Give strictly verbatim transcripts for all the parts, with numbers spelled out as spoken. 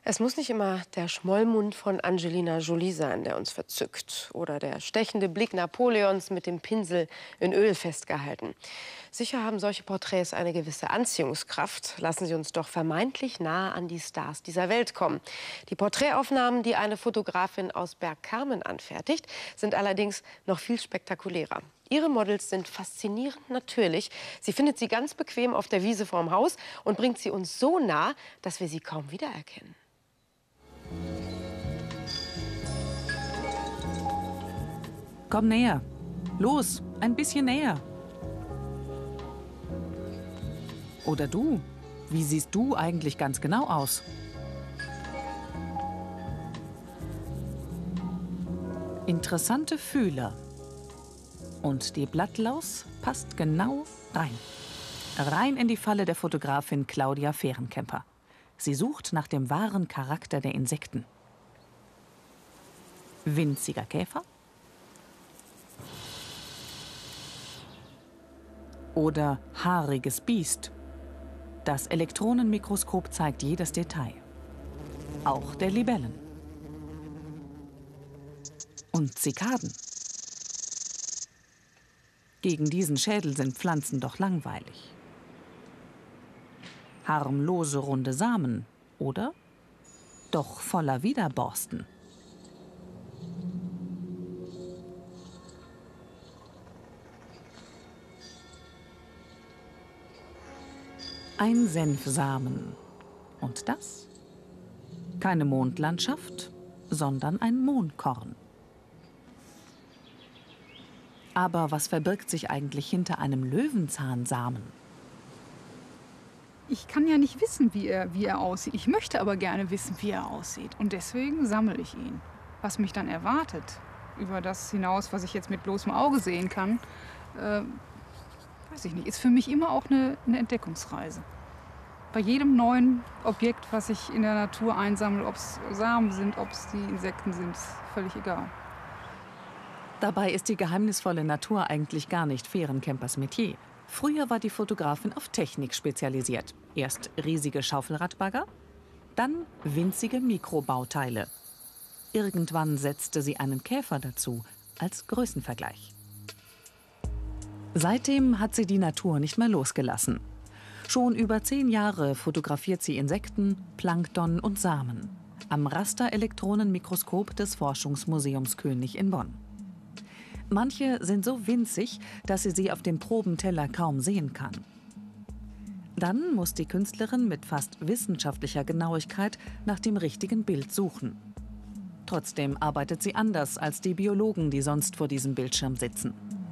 Es muss nicht immer der Schmollmund von Angelina Jolie sein, der uns verzückt. Oder der stechende Blick Napoleons mit dem Pinsel in Öl festgehalten. Sicher haben solche Porträts eine gewisse Anziehungskraft. Lassen sie uns doch vermeintlich nahe an die Stars dieser Welt kommen. Die Porträtaufnahmen, die eine Fotografin aus Bergkamen anfertigt, sind allerdings noch viel spektakulärer. Ihre Models sind faszinierend natürlich. Sie findet sie ganz bequem auf der Wiese vorm Haus und bringt sie uns so nah, dass wir sie kaum wiedererkennen. Komm näher. Los, ein bisschen näher. Oder du? Wie siehst du eigentlich ganz genau aus? Interessante Fühler. Und die Blattlaus passt genau rein. Rein in die Falle der Fotografin Claudia Fehrenkemper. Sie sucht nach dem wahren Charakter der Insekten. Winziger Käfer? Oder haariges Biest? Das Elektronenmikroskop zeigt jedes Detail. Auch der Libellen. Und Zikaden. Gegen diesen Schädel sind Pflanzen doch langweilig. Harmlose runde Samen, oder? Doch voller Widerborsten. Ein Senfsamen. Und das? Keine Mondlandschaft, sondern ein Mohnkorn. Aber was verbirgt sich eigentlich hinter einem Löwenzahnsamen? Ich kann ja nicht wissen, wie er, wie er aussieht. Ich möchte aber gerne wissen, wie er aussieht. Und deswegen sammle ich ihn. Was mich dann erwartet, über das hinaus, was ich jetzt mit bloßem Auge sehen kann, äh, weiß ich nicht, ist für mich immer auch eine, eine Entdeckungsreise. Bei jedem neuen Objekt, was ich in der Natur einsammle, ob es Samen sind, ob es die Insekten sind, völlig egal. Dabei ist die geheimnisvolle Natur eigentlich gar nicht Fehrenkempers Metier. Früher war die Fotografin auf Technik spezialisiert. Erst riesige Schaufelradbagger, dann winzige Mikrobauteile. Irgendwann setzte sie einen Käfer dazu, als Größenvergleich. Seitdem hat sie die Natur nicht mehr losgelassen. Schon über zehn Jahre fotografiert sie Insekten, Plankton und Samen am Rasterelektronenmikroskop des Forschungsmuseums König in Bonn. Manche sind so winzig, dass sie sie auf dem Probenteller kaum sehen kann. Dann muss die Künstlerin mit fast wissenschaftlicher Genauigkeit nach dem richtigen Bild suchen. Trotzdem arbeitet sie anders als die Biologen, die sonst vor diesem Bildschirm sitzen.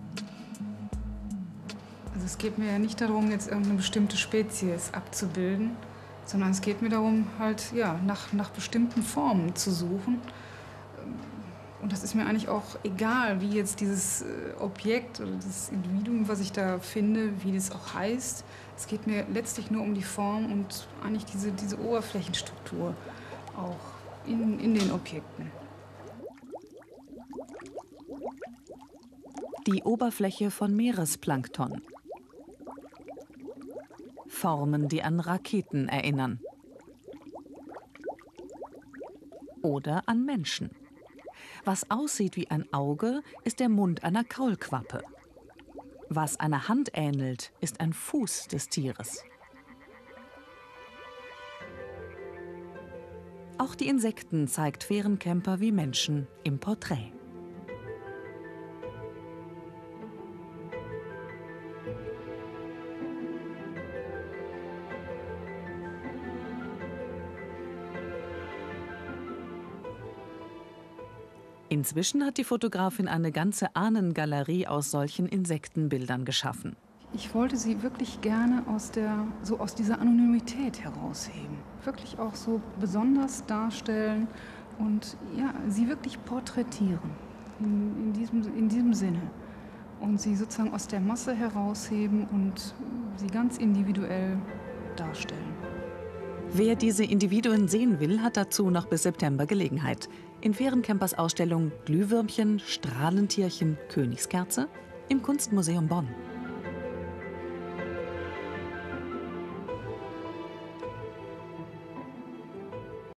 Also es geht mir ja nicht darum, jetzt irgendeine bestimmte Spezies abzubilden, sondern es geht mir darum, halt ja, nach, nach bestimmten Formen zu suchen. Und das ist mir eigentlich auch egal, wie jetzt dieses Objekt oder das Individuum, was ich da finde, wie das auch heißt. Es geht mir letztlich nur um die Form und eigentlich diese, diese Oberflächenstruktur auch in, in den Objekten. Die Oberfläche von Meeresplankton. Formen, die an Raketen erinnern. Oder an Menschen. Was aussieht wie ein Auge, ist der Mund einer Kaulquappe. Was einer Hand ähnelt, ist ein Fuß des Tieres. Auch die Insekten zeigt Fehrenkemper wie Menschen im Porträt. Inzwischen hat die Fotografin eine ganze Ahnengalerie aus solchen Insektenbildern geschaffen. Ich wollte sie wirklich gerne aus, der, so aus dieser Anonymität herausheben. Wirklich auch so besonders darstellen und ja, sie wirklich porträtieren. In, in, diesem, in diesem Sinne. Und sie sozusagen aus der Masse herausheben und sie ganz individuell darstellen. Wer diese Individuen sehen will, hat dazu noch bis September Gelegenheit. In Fehrenkempers Ausstellung Glühwürmchen, Strahlentierchen, Königskerze im Kunstmuseum Bonn.